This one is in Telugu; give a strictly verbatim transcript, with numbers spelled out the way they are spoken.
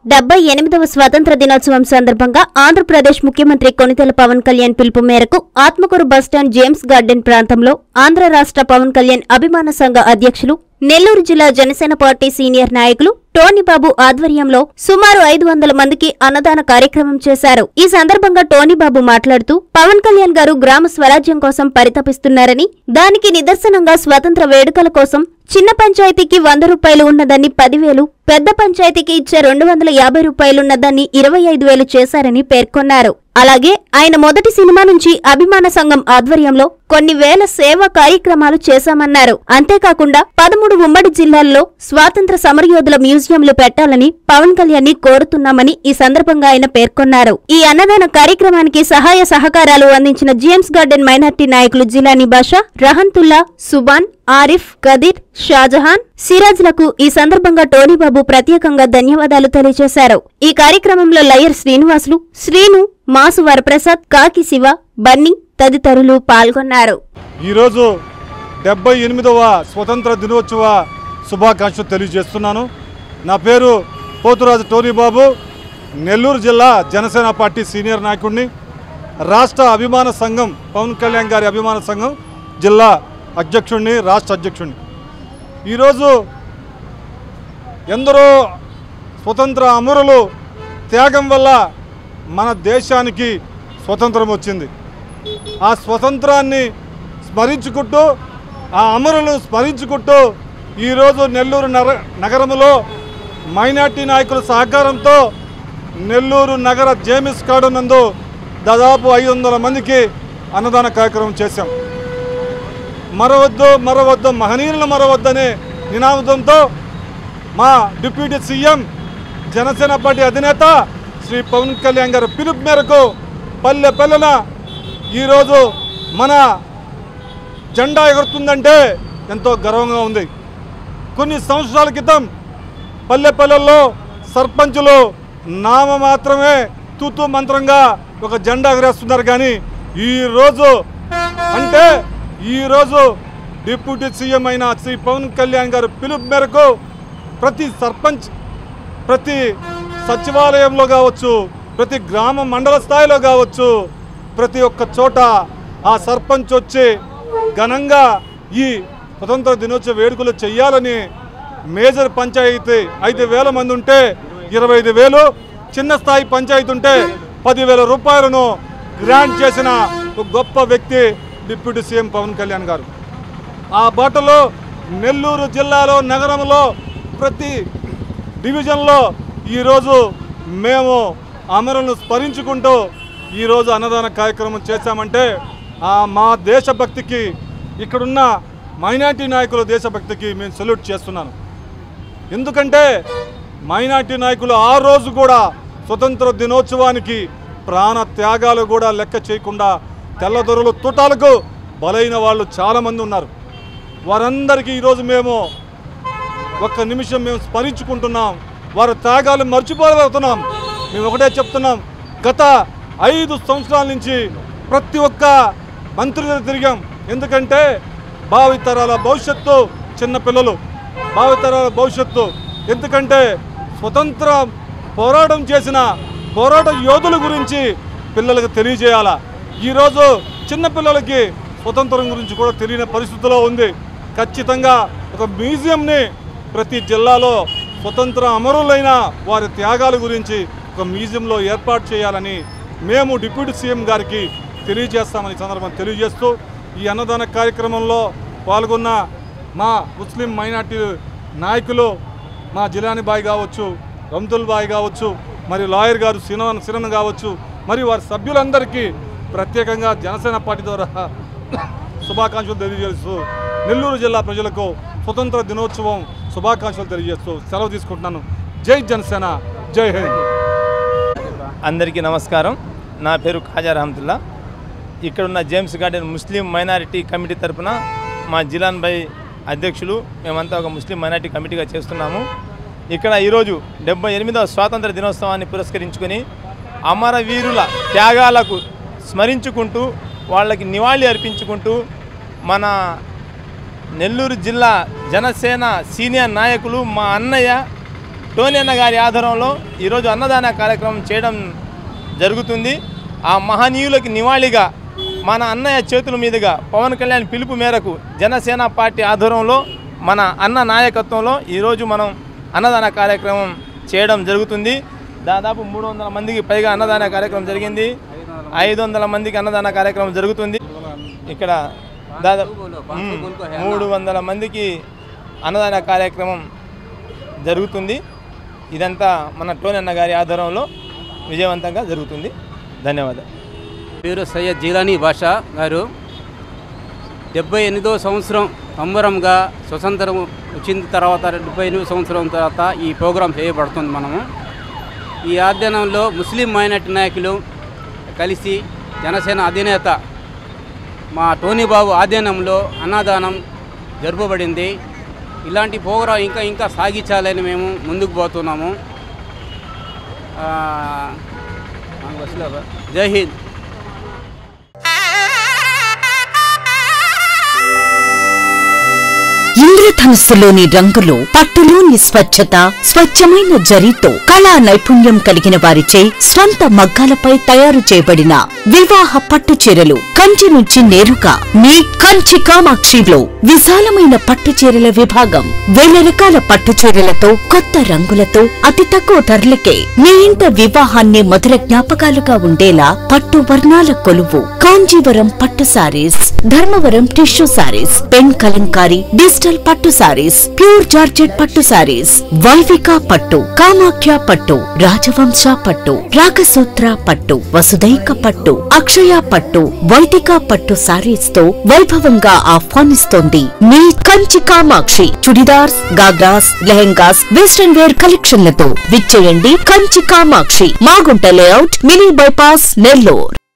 డెబ్బై ఎనిమిదవ స్వాతంత్ర దినోత్సవం సందర్భంగా ఆంధ్రప్రదేశ్ ముఖ్యమంత్రి కొణిదెల పవన్ కళ్యాణ్ పిలుపు మేరకు ఆత్మకూరు బస్టాండ్ జేమ్స్ గార్డెన్ ప్రాంతంలో ఆంధ్ర రాష్ట్ర పవన్ కళ్యాణ్ అభిమాన సంఘ అధ్యక్షులు, నెల్లూరు జిల్లా జనసేన పార్టీ సీనియర్ నాయకులు టోనీబాబు ఆధ్వర్యంలో సుమారు ఐదు వందల మందికి అన్నదాన కార్యక్రమం చేశారు. ఈ సందర్భంగా టోనీబాబు మాట్లాడుతూ పవన్ కళ్యాణ్ గారు గ్రామ స్వరాజ్యం కోసం పరితపిస్తున్నారని, దానికి నిదర్శనంగా స్వాతంత్ర వేడుకల కోసం చిన్న పంచాయతీకి వంద రూపాయలు ఉన్నదాన్ని పదివేలు, పెద్ద పంచాయతీకి ఇచ్చే రెండు వందల యాభై రూపాయలున్నదాన్ని ఇరవై ఐదు వేలు చేశారని పేర్కొన్నారు. అలాగే ఆయన మొదటి సినిమా నుంచి అభిమాన సంఘం ఆధ్వర్యంలో కొన్ని వేల సేవా కార్యక్రమాలు చేశామన్నారు. అంతేకాకుండా పదమూడు ఉమ్మడి జిల్లాల్లో స్వాతంత్ర సమరయోధుల మ్యూజియంలు పెట్టాలని పవన్ కళ్యాణ్ ని కోరుతున్నామని ఈ సందర్భంగా ఆయన పేర్కొన్నారు. ఈ అన్నదాన కార్యక్రమానికి సహాయ సహకారాలు అందించిన జేమ్స్ గార్డెన్ మైనార్టీ నాయకులు జిలానీ బాషా, రహంతుల్లా, సుబాన్, ఆరిఫ్, కదీర్, షాజహాన్, సిరాజ్లకు ఈ సందర్భంగా టోనీబాబు ప్రత్యేకంగా ధన్యవాదాలు తెలియజేశారు. ఈ కార్యక్రమంలో లయర్ శ్రీనివాసులు, శ్రీను, మాసు వరప్రసాద్, కాకి శివ, బన్నీ తదితరులు పాల్గొన్నారు. ఈరోజు డెబ్బై ఎనిమిదవ స్వతంత్ర దినోత్సవ శుభాకాంక్షలు తెలియజేస్తున్నాను. నా పేరు పోతురాజు టోనీబాబు, నెల్లూరు జిల్లా జనసేన పార్టీ సీనియర్ నాయకుడిని, రాష్ట్ర అభిమాన సంఘం పవన్ కళ్యాణ్ గారి అభిమాన సంఘం జిల్లా అధ్యక్షుడిని, రాష్ట్ర అధ్యక్షుడిని. ఈరోజు ఎందరో స్వతంత్ర అమరులు త్యాగం వల్ల మన దేశానికి స్వతంత్రం వచ్చింది. ఆ స్వతంత్రాన్ని స్మరించుకుంటూ, ఆ అమరులను స్మరించుకుంటూ ఈరోజు నెల్లూరు నగరంలో మైనార్టీ నాయకుల సహకారంతో నెల్లూరు నగర జేమ్స్ గార్డెన్ నందు దాదాపు ఐదు వందల మందికి అన్నదాన కార్యక్రమం చేశాం. మరవద్దు మరవద్దు మహనీయులను మరవద్దనే నినాదంతో మా డిప్యూటీ సీఎం జనసేన పార్టీ అధినేత శ్రీ పవన్ కళ్యాణ్ గారి పిలుపు మేరకు పల్లె పల్లెన ఈరోజు మన జెండా ఎగురుతుందంటే ఎంతో గర్వంగా ఉంది. కొన్ని సంవత్సరాల క్రితం పల్లె పల్లెల్లో సర్పంచులు నామ మాత్రమే తూతూ మంత్రంగా ఒక జెండా ఎగరేస్తున్నారు. కానీ ఈరోజు అంటే ఈరోజు డిప్యూటీ సీఎం అయిన శ్రీ పవన్ కళ్యాణ్ గారు పిలుపు మేరకు ప్రతి సర్పంచ్, ప్రతి సచివాలయంలో కావచ్చు, ప్రతి గ్రామ మండల స్థాయిలో కావచ్చు, ప్రతి ఒక్క చోట ఆ సర్పంచ్ వచ్చి ఘనంగా ఈ స్వతంత్ర దినోత్సవ వేడుకలు చేయాలని, మేజర్ పంచాయతీ ఐదు వేల మంది ఉంటే ఇరవై ఐదు వేలు, చిన్న స్థాయి పంచాయతీ ఉంటే పదివేల రూపాయలను గ్రాంట్ చేసిన ఒక గొప్ప వ్యక్తి డిప్యూటీ సీఎం పవన్ కళ్యాణ్ గారు. ఆ బాటలో నెల్లూరు జిల్లాలో నగరంలో ప్రతి డివిజన్లో ఈరోజు మేము అమరులను స్మరించుకుంటూ ఈరోజు అన్నదాన కార్యక్రమం చేశామంటే ఆ మా దేశభక్తికి, ఇక్కడున్న మైనార్టీ నాయకుల దేశభక్తికి మేము సెల్యూట్ చేస్తున్నాను. ఎందుకంటే మైనార్టీ నాయకులు ఆ రోజు కూడా స్వతంత్ర దినోత్సవానికి ప్రాణ త్యాగాలు కూడా లెక్క చేయకుండా తెల్లదొరలు తుటాలకు బలైన వాళ్ళు చాలామంది ఉన్నారు. వారందరికీ ఈరోజు మేము ఒక్క నిమిషం మేము స్మరించుకుంటున్నాం. వారి త్యాగాలు మర్చిపోలేకపోతున్నాం. మేము ఒకటే చెప్తున్నాం, గత ఐదు సంవత్సరాల నుంచి ప్రతి ఒక్క మంత్రులు తిరిగాం. ఎందుకంటే భావితరాల భవిష్యత్తు చిన్నపిల్లలు, భావితరాల భవిష్యత్తు. ఎందుకంటే స్వతంత్ర పోరాటం చేసిన పోరాట యోధుల గురించి పిల్లలకు తెలియజేయాలా. ఈరోజు చిన్నపిల్లలకి స్వతంత్రం గురించి కూడా తెలియని పరిస్థితిలో ఉంది. ఖచ్చితంగా ఒక మ్యూజియంని ప్రతి జిల్లాలో స్వతంత్ర అమరులైన వారి త్యాగాల గురించి ఒక మ్యూజియంలో ఏర్పాటు చేయాలని మేము డిప్యూటీ సీఎం గారికి తెలియజేస్తామని సందర్భం తెలియజేస్తూ ఈ అన్నదాన కార్యక్రమంలో పాల్గొన్న మా ముస్లిం మైనార్టీ నాయకులు, మా జిలానీ బాయ్ కావచ్చు, రమ్తుల్ బాయ్ కావచ్చు, మరి లాయర్ గారు సిరన్ సిరన్ కావచ్చు, మరి వారి సభ్యులందరికీ ప్రత్యేకంగా జనసేన పార్టీ ద్వారా శుభాకాంక్షలు తెలియజేస్తూ నెల్లూరు జిల్లా ప్రజలకు స్వతంత్ర దినోత్సవం శుభాకాంక్షలు తెలియజేస్తూ సెలవు తీసుకుంటున్నాను. జై జనసేన, జై హింద్. అందరికీ నమస్కారం. నా పేరు ఖాజా రహంతుల్లా. ఇక్కడున్న జేమ్స్ గార్డెన్ ముస్లిం మైనారిటీ కమిటీ తరఫున మా జిలాన్ భాయ్ అధ్యక్షులు, మేమంతా ఒక ముస్లిం మైనారిటీ కమిటీగా చేస్తున్నాము. ఇక్కడ ఈరోజు డెబ్బై ఎనిమిదవ స్వాతంత్ర దినోత్సవాన్ని పురస్కరించుకొని అమరవీరుల త్యాగాలకు స్మరించుకుంటూ వాళ్ళకి నివాళి అర్పించుకుంటూ మన నెల్లూరు జిల్లా జనసేన సీనియర్ నాయకులు మా అన్నయ్య టోనీ అన్న గారి ఆధ్వర్యంలో ఈరోజు అన్నదాన కార్యక్రమం చేయడం జరుగుతుంది. ఆ మహనీయులకి నివాళిగా మన అన్నయ్య చేతుల మీదుగా పవన్ కళ్యాణ్ పిలుపు మేరకు జనసేన పార్టీ ఆధ్వర్యంలో మన అన్న నాయకత్వంలో ఈరోజు మనం అన్నదాన కార్యక్రమం చేయడం జరుగుతుంది. దాదాపు మూడు వందల మందికి పైగా అన్నదాన కార్యక్రమం జరిగింది. ఐదు వందల మందికి అన్నదాన కార్యక్రమం జరుగుతుంది. ఇక్కడ దాదాపు మూడు వందల మందికి అన్నదాన కార్యక్రమం జరుగుతుంది. ఇదంతా మన టోనీ అన్న గారి ఆధ్వర్యంలో విజయవంతంగా జరుగుతుంది. ధన్యవాదాలు. పేరు సయ్యద్ జీలానీ బాషా గారు. డెబ్బై ఎనిమిదో సంవత్సరం సంబరంగా స్వతంత్రం వచ్చిన తర్వాత డెబ్బై ఎనిమిది సంవత్సరం తర్వాత ఈ ప్రోగ్రాం చేయబడుతుంది. మనము ఈ ఆధ్వర్యంలో ముస్లిం మైనార్టీ నాయకులు కలిసి జనసేన అధినేత మా టోనీ బాబు ఆధ్వర్యంలో అన్నదానం జరుపబడింది. ఇలాంటి ప్రోగ్రాం ఇంకా ఇంకా సాగించాలని మేము ముందుకు పోతున్నాము. జై హింద్. ఇంద్రధనుస్సులోని రంగులు, పట్టులోని స్వచ్ఛత, స్వచ్ఛమైన జరీతో కళా నైపుణ్యం కలిగిన వారిచే స్వంత మగ్గాలపై తయారు చేయబడిన వివాహ పట్టు చీరలు కంచి నుంచి నేరుగా మీ కంచి కామాక్షిలో విశాలమైన పట్టు చీరల విభాగం. వేల రకాల పట్టు చీరలతో కొత్త రంగులతో అతి తక్కువ ధరలకే మీ ఇంట వివాహాన్ని మధుర జ్ఞాపకాలుగా ఉండేలా పట్టు వర్ణాల కొలువు కాంజీవరం పట్టు saris, Dharmavaram tissue saris, pen kalamkari, digital పట్టు సారీస్, ప్యూర్ జార్జెట్ పట్టు సారీస్, వైవిక పట్టు, కామాఖ్య పట్టు, రాజవంశ పట్టు, రాగసూత్ర పట్టు, వసుదైక పట్టు, అక్షయ పట్టు, వైదిక పట్టు సారీస్ తో వైభవంగా ఆహ్వానిస్తోంది మీ కంచి కామాక్షి. చుడిదార్స్, గాగ్రాస్, లెహెంగాస్, వెస్టర్న్ వేర్ కలెక్షన్లతో విచ్చేయండి Kanchi Kamakshi, Magunta layout, mini bypass, Nellore.